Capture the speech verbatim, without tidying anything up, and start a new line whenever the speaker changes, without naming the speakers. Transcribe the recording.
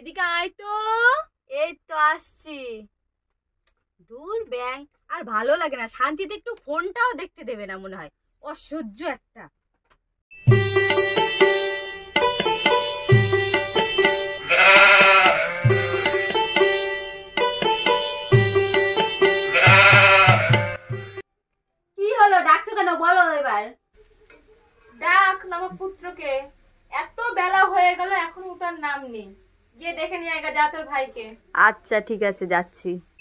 এদিকে আয় তো।
এই তো আসছি।
দূর ব্যাং, আর ভালো লাগে না, শান্তিতে একটু ফোনটাও দেখতে দেবে না মনে হয়, অসহ্য একটা।
কি হলো, ডাকছো কেন বলো এবার।
ডাক নব পুত্রকে, এত বেলা হয়ে গেল এখন ওটার নাম নেই, গিয়ে দেখে নিয়ে আয় যা তোর ভাইকে।
আচ্ছা ঠিক আছে, যাচ্ছি।